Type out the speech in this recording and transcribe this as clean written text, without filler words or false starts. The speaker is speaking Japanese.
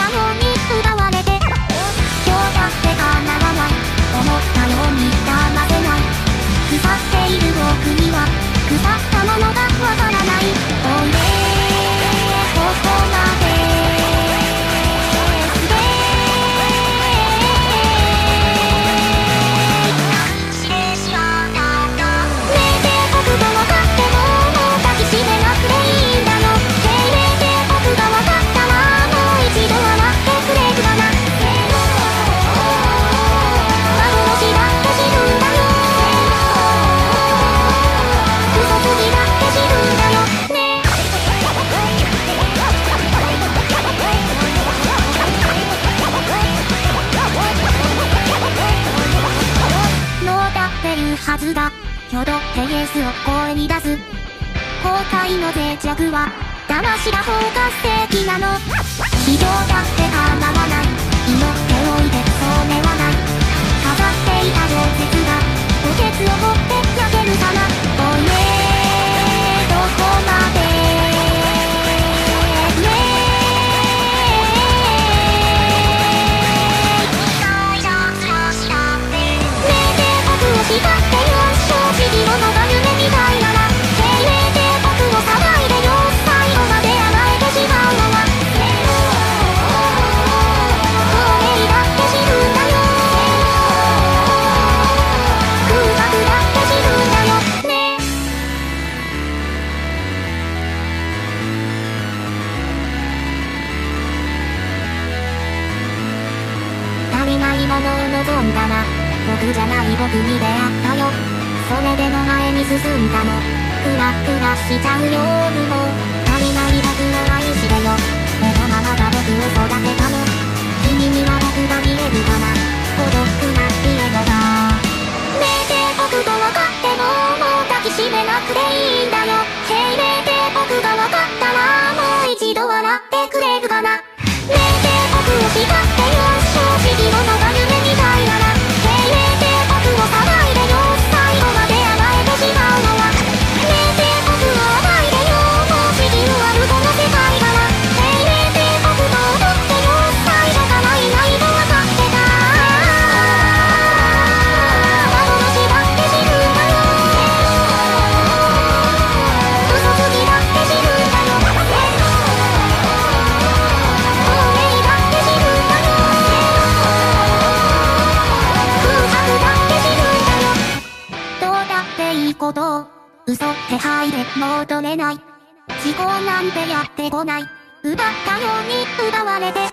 ように奪われて、今日だって叶わない、思ったように騙せない。腐っている僕には腐ったものがわからない。おいでここまではずだ。挙動ってイエスを声に出す。後悔の脆弱は騙しだ方が正義なの。非常だって叶わない。祈っておいでそうではない。飾っていた情熱が墓穴を掘って焼けるかな。おいでどこまでないものを望んだら僕じゃない僕に出会ったよ。それでも前に進んだの。クラクラしちゃう夜も足りない僕を愛してよ。このままが僕を育てたの。君には僕が見えるかな。孤独な家のがねえて僕が分かってももう抱きしめなくていいんだよ。へいねえて僕が分かったらもう一度笑ってくれるかな。ねえて僕を叱ってよ。正直者が夢みたいならへいねえて僕を騒いでよ。最後まで甘えてしまうのはねえて僕を甘いでよ。もう次終わるこの世界からへいねえて僕と踊ってよ。最初からいないと分かってた。幻だって知るんだよ。嘘つきだって知るんだよ。ことを嘘ってはいで戻れない。思考なんてやってこない。奪ったように奪われて